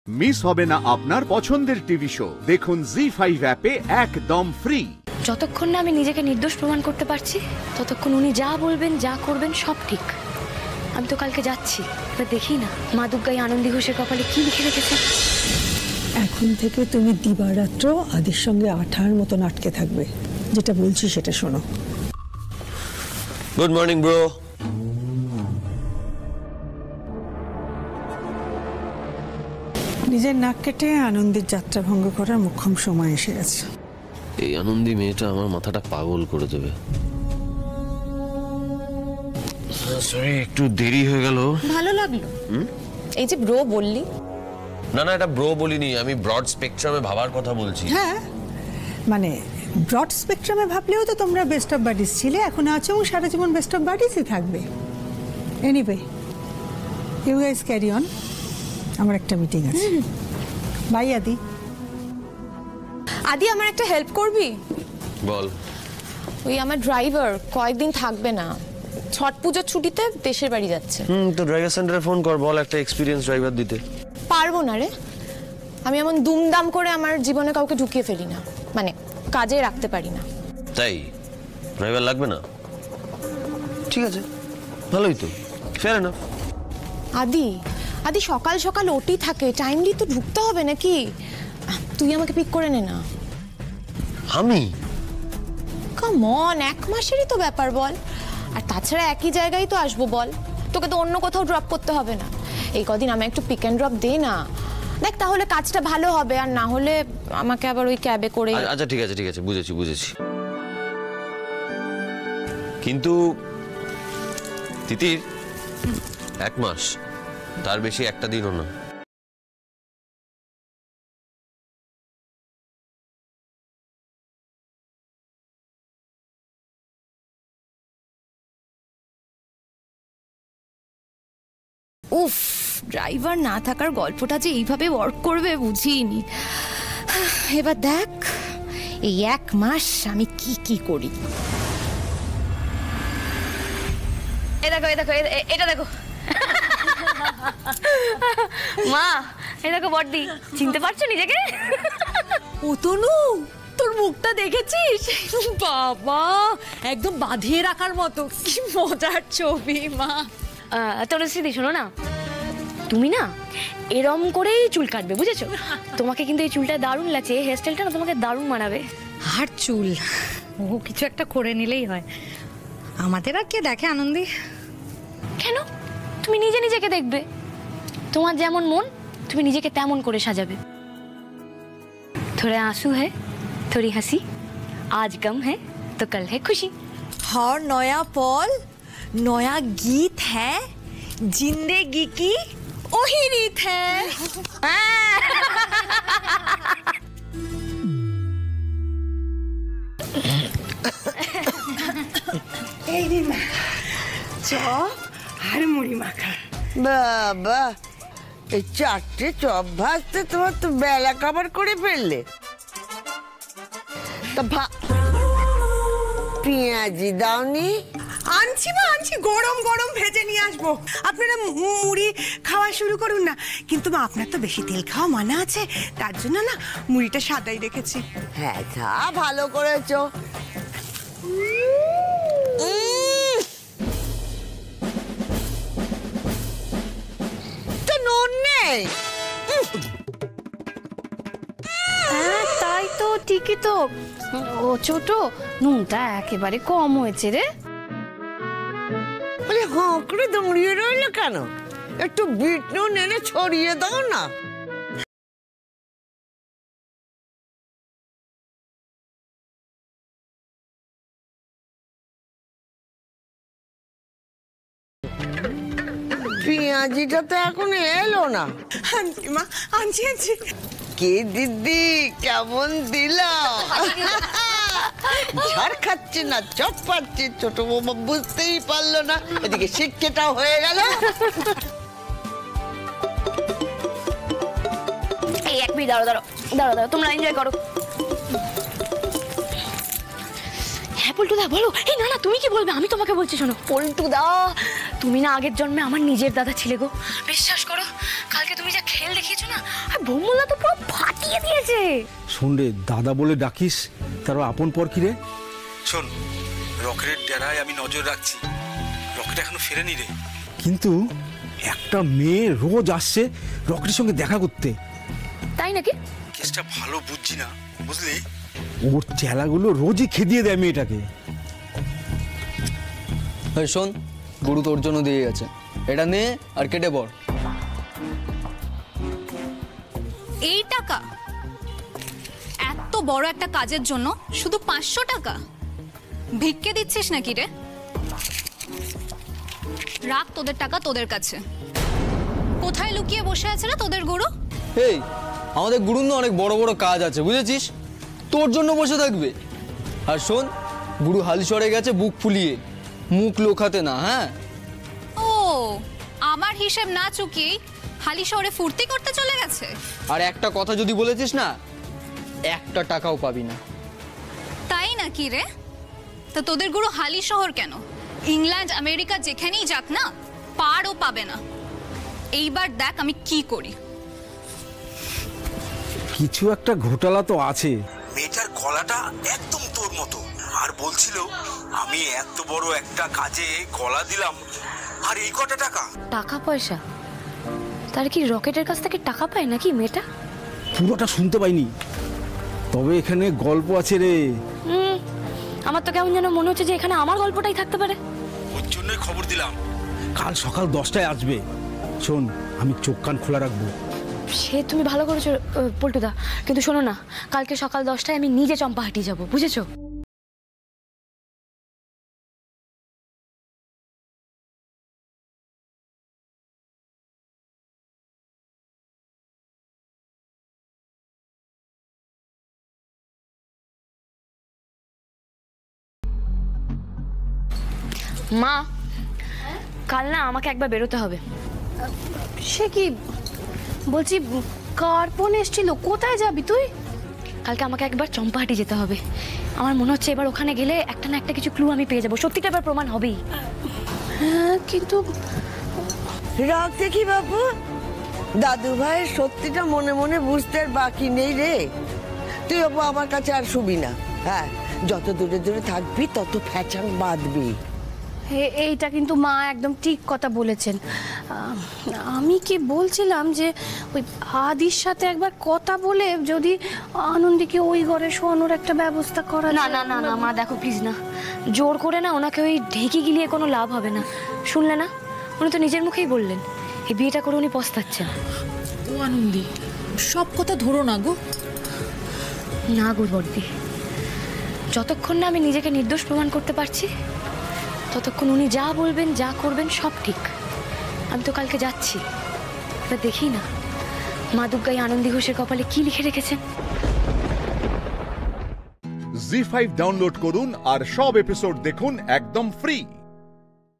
Miss হবে না আপনার পছন্দের টিভি শো। দেখুন জি5 অ্যাপে একদম ফ্রি। যতক্ষণ না আমি নিজেকে নির্দোষ প্রমাণ করতে পারছি ততক্ষণ উনি যা বলবেন যা করবেন সব ঠিক। আমি তো কালকে যাচ্ছি, এবার দেখি না মা দুর্গাই আনন্দী ঘোষের কপালে কি লিখে রেখেছে। এখন থেকে তুমি দিবারাত্র আদির সঙ্গে আঠার মতন আটকে থাকবে। যেটা বলছি সেটা শোনো। Good morning bro. নিজের নাক কেটে আনন্দের যাত্রা ভঙ্গ করার মোক্ষম সময় এসে গেছে। এই আনন্দী মেয়েটা আমার মাথাটা পাগল করে দেবে। সরি একটু দেরি হয়ে গেল। ভালো লাগলো এই যে ব্রো বললি। না না, এটা ব্রো বলিনি, আমি ব্রড স্পেকট্রামে ভাবার কথা বলছি। হ্যাঁ, মানে ব্রড স্পেকট্রামে ভাবলেও তো তোমরা বেস্ট অফ বাডিজ ছিলে, এখন আছো এবং সারা জীবন বেস্ট অফ বাডিজই থাকবে। Anyway, you guys carry on, আমার একটা মিটিং আছে। বাই আদি। আদি আমার একটা হেল্প করবি? বল। ওই আমার ড্রাইভার কয়েকদিন থাকবে না, ছট পুজোর ছুটিতে দেশের বাড়ি যাচ্ছে। তো ড্রাইভার সেন্টারে ফোন কর, বল একটা এক্সপিরিয়েন্স ড্রাইভার দিতে। পারবো না রে, আমি এমন দুমদাম করে আমার জীবনে কাউকে ঢুকিয়ে ফেলি না, মানে কাজে রাখতে পারি না। তাই ড্রাইভার লাগবে না? ঠিক আছে, ভালোই তো, ফেয়ার এনাফ। আদি আদি সকাল সকাল ওটি থাকে, টাইমলি তো ঢুকতে হবে নাকি? তুই আমাকে পিক করে নে না। আমি? কাম অন, 1 মাসেরই তো ব্যাপার বল। আর তাছাড়া একই জায়গায় তো আসবো বল, তোকে তো অন্য কোথাও ড্রপ করতে হবে না। এই কদিন আমি একটু পিক অ্যান্ড ড্রপ দে না, দেখ তাহলে কাজটা ভালো হবে। আর না হলে আমাকে আবার ওই ক্যাবে করে। আচ্ছা ঠিক আছে ঠিক আছে, বুঝেছি বুঝেছি। কিন্তু তিতির 1 মাস, তার বেশি একটা দিনও না। উফ, ড্রাইভার না থাকার গল্পটা যে এইভাবে ওয়ার্ক করবে বুঝিনি। এবার দেখ এই 1 মাস আমি কি কি করি। দেখো এটা দেখো মা, এটা দেখো বড়দি, চিনতে পারছো নিজেকে? ও তনু, তোর মুখটা দেখেছিস? বাবা, একদম বাঁধিয়ে রাখার মতো, কি মজার ছবি মা। তনুশ্রী শোনো না, তুমি না এরম করেই চুল কাটবে, বুঝেছো? তোমাকে কিন্তু এই চুলটা দারুণ লাগছে, এই হেয়ারস্টাইলটা না তোমাকে দারুণ মানাবে। আর চুল ও কিছু একটা করে নিলেই হয়। আমাদের আর কে দেখে আনন্দী? কেন? তুমি নিজে নিজেকে দেখবে, তোমার যেমন মন তুমি নিজেকে তেমন করে সাজাবে। থোড়া आंसू है, थोड़ी हंसी, आज गम है तो कल है खुशी। हर नया पल नया गीत है, जिंदगी की वही रीत है। চপ আর মুড়ি মাখা। বাবা, এই 4টে চপ ভাজতে তোমার তো বেলা কভার করে ফেললে। তা পেঁয়াজি দাওনি? আনছি মা, আনছি, গরম গরম ভেজে নিয়ে আসবো। আপনারা মুড়ি খাওয়া শুরু করুন না। কিন্তু মা, আপনার তো বেশি তেল খাওয়া মানা আছে, তার জন্য না মুড়িটা সাদাই রেখেছি। হ্যাঁ, তা ভালো করেছো। তো নুন নেই? হ্যাঁ তাই তো, ঠিকই তো। ও ছোট, নুনটা একেবারে কম হয়েছে রে। বলে হাঁ করে দাঁড়িয়ে রইলো কেন? একটু বিট নুন এনে ছড়িয়ে দাও না। পেঁয়াজিটা তো এখন এলো না। আনছি মা, আনছি আনছি। কে দিদি, কেমন দিল? ঝড় খাচ্ছে না চপ পাচ্ছে, ছোট বৌমা বুঝতেই পারলো না। এদিকে শিক্ষাটাও হয়ে গেল। এই 1 মিনিট দাঁড়াও দাঁড়াও দাঁড়াও দাঁড়াও, তোমরা এনজয় করো। হ্যাঁ পল্টু দা বলো। এই না না, তুমি কি বলবে, আমি তোমাকে বলছি শোনো। পল্টু দা, তুমি না আগের জন্মে আমার নিজের দাদা ছিলে গো, বিশ্বাস করো। কালকে তুমি যা খেল দেখিয়ে দেখেছো না? আর ভোমলা তো পুরো ফাটিয়ে দিয়েছে। শোন রে, দাদা বলে ডাকিস, তার আপন পর কি রে? শোন, রকেটের ডেরায় আমি নজর রাখছি, রকেট এখনো ফেরেনি রে। কিন্তু একটা মেয়ে রোজ আসছে রকেটের সঙ্গে দেখা করতে। তাই নাকি? কেসটা ভালো বুঝছি না, বুঝলি? ওর চেলাগুলো রোজই খেদিয়ে দেয় মেয়েটাকে। শোন, গুরু তোর জন্য দিয়ে গেছে, এটা নে আর কেটে পড়। এই টাকা এত বড় একটা কাজের জন্য শুধু 500 টাকা? ভিক্ষে দিচ্ছিস নাকি রে? রাখ তোদের টাকা তোদের কাছে। কোথায় লুকিয়ে বসে আছে রে তোদের গুরু? এই, আমাদের গুরুর না অনেক বড় বড় কাজ আছে, বুঝেছিস? তোর জন্য বসে থাকবে। আর শোন, গুরু হালিশহরে গেছে বুক ফুলিয়ে, মুখ লোখাতে না। হ্যাঁ, ও আমার হিসেব না চুকিয়েই হালিশহরে ফুর্তি করতে চলে গেছে। আর একটা কথা যদি বলেছিস না, একটা টাকাও পাবি না। তাই নাকি রে? তা তোদের গুরু হালিশহর কেন? ইংল্যান্ড আমেরিকা যেখানেই যাক না, পারও পাবে না। এইবার দেখ আমি কি করি। কিছু একটা ঘোটালা তো আছে। মেয়েটার গলাটা একদম তোর মতো, আর বলছিল আমি এত বড় একটা কাজে গলা দিলাম আর এই কটা টাকা। টাকা পয়সা? তার কি রকেটের কাছ থেকে টাকা পায় নাকি মেয়েটা? পুরোটা শুনতে পাইনি, তবে এখানে গল্প আছে রে। আমার তো কেমন যেন মনে হচ্ছে যে এখানে আমার গল্পটাই থাকতে পারে। ওর জন্যই খবর দিলাম, কাল সকাল 10টায় আসবে। শোন, আমি চোখ কান খোলা রাখবো। সে তুমি ভালো করেছো পল্টুদা, কিন্তু শোনো না, কালকে সকাল 10টায় আমি নিজে চম্পাহাটি যাব, বুঝেছো? মা, কাল না আমাকে একবার বেরোতে হবে। সে কি বলছি, কার ফোন এসেছিল? কোথায় যাবি তুই? কালকে আমাকে একবার চম্পাহাটি যেতে হবে। আমার মনে হচ্ছে এবার ওখানে গেলে একটা না একটা কিছু ক্লু আমি পেয়ে যাবো, সত্যিটা এবার প্রমাণ হবেই। হ্যাঁ, কিন্তু রাগ দেখি বাবু, দাদু ভাইয়ের সত্যিটা মনে মনে বুঝতে আর বাকি নেই রে। তুই বাবু আমার কাছে আর শুবি না। হ্যাঁ, যত দূরে দূরে থাকবি তত ফ্যাচাং বাঁধবি। এইটা কিন্তু মা একদম ঠিক কথা বলেছেন। আমি কি বলছিলাম যে ওই আদির সাথে একবার কথা বলে যদি আনন্দীকে ওই ঘরে শোয়ানোর একটা ব্যবস্থা করা। না না না না মা, দেখো প্লিজ না, জোর করে না ওনাকে ওই ঢেকে গিলিয়ে কোনো লাভ হবে না। শুনলে না, উনি তো নিজের মুখেই বললেন এই বিয়েটা করে উনি পস্তাচ্ছেন। ও আনন্দী, সব কথা ধরো না গো। না গো বর্দি, যতক্ষণ না আমি নিজেকে নির্দোষ প্রমাণ করতে পারছি ততক্ষণ উনি যা বলবেন যা করবেন সব ঠিক। আমি তো কালকে যাচ্ছি, এবার দেখি না মা দুর্গাই আনন্দী ঘোষের কপালে কি লিখে রেখেছেন। জি5 ডাউনলোড করুন আর সব এপিসোড দেখুন একদম ফ্রি।